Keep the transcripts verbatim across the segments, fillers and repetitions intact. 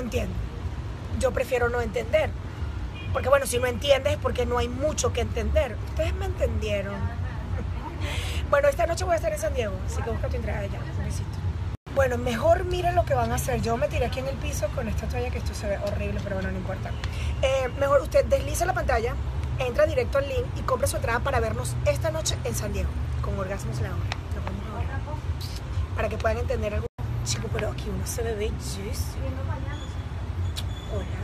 entiendo. Yo prefiero no entender. Porque bueno, si no entiendes es porque no hay mucho que entender. Ustedes me entendieron. Bueno, esta noche voy a estar en San Diego, así que busca tu entrada ya. Un besito. Bueno, mejor miren lo que van a hacer. Yo me tiré aquí en el piso con esta toalla, que esto se ve horrible, pero bueno, no importa. Eh, mejor usted desliza la pantalla, entra directo al link y compre su entrada para vernos esta noche en San Diego, con Orgasmos La Hora. Nos vamos ahora. Para que puedan entender algo. Chico, pero aquí uno se ve bellísimo. Hola.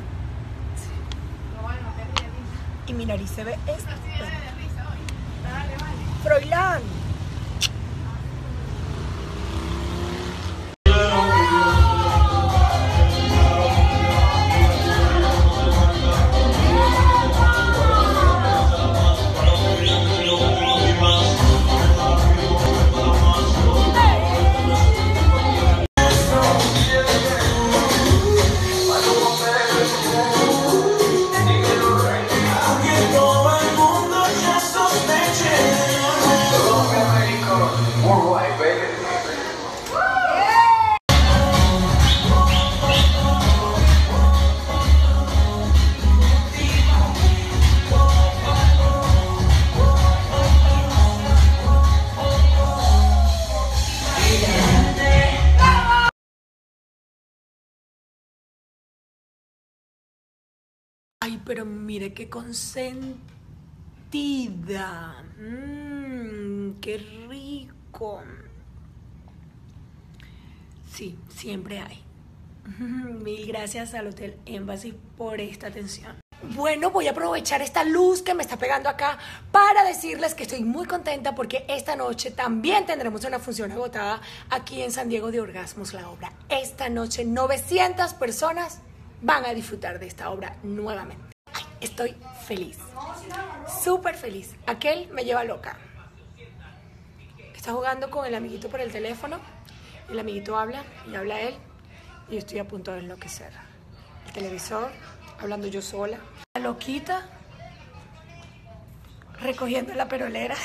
Y mi nariz se ve estupenda. Froilán. Ay, pero mire qué consentida. Mmm, qué rico. Sí, siempre hay. Mil gracias al Hotel Embassy por esta atención. Bueno, voy a aprovechar esta luz que me está pegando acá para decirles que estoy muy contenta porque esta noche también tendremos una función agotada aquí en San Diego de Orgasmos La Obra. Esta noche novecientas personas van a disfrutar de esta obra nuevamente. Ay, estoy feliz, súper feliz. Aquel me lleva loca. Está jugando con el amiguito por el teléfono. El amiguito habla y habla él. Y yo estoy a punto de enloquecer. El televisor, hablando yo sola. La loquita, recogiendo la perolera.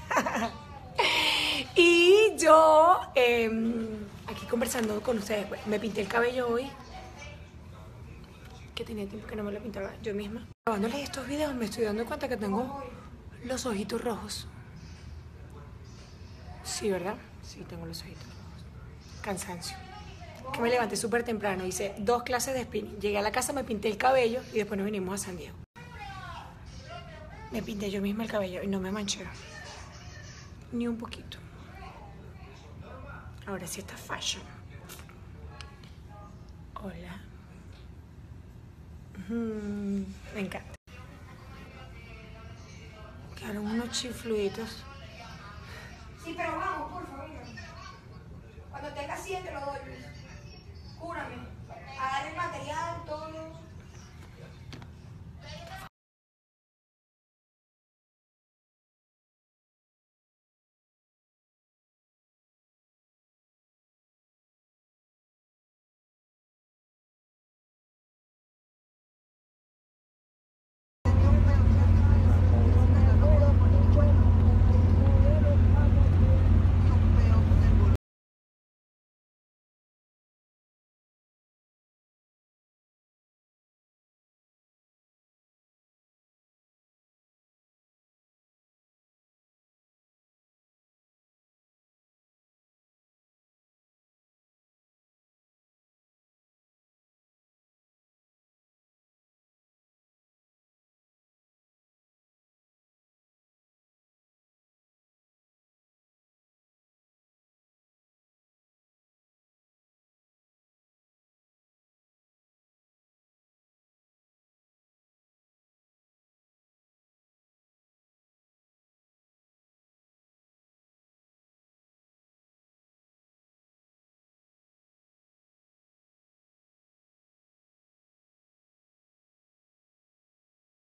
Y yo eh, aquí conversando con ustedes. Me pinté el cabello hoy, que tenía tiempo que no me lo pintaba yo misma. Grabándoles estos videos me estoy dando cuenta que tengo los ojitos rojos. Sí, ¿verdad? Sí, tengo los ojitos rojos. Cansancio. Que me levanté súper temprano, hice dos clases de spinning. Llegué a la casa, me pinté el cabello y después nos vinimos a San Diego. Me pinté yo misma el cabello y no me manché. Ni un poquito. Ahora sí está fashion. Hola. Mm, me encanta. Quedaron unos chifluditos. Sí, pero vamos, por favor. Cuando tenga cien te lo doy.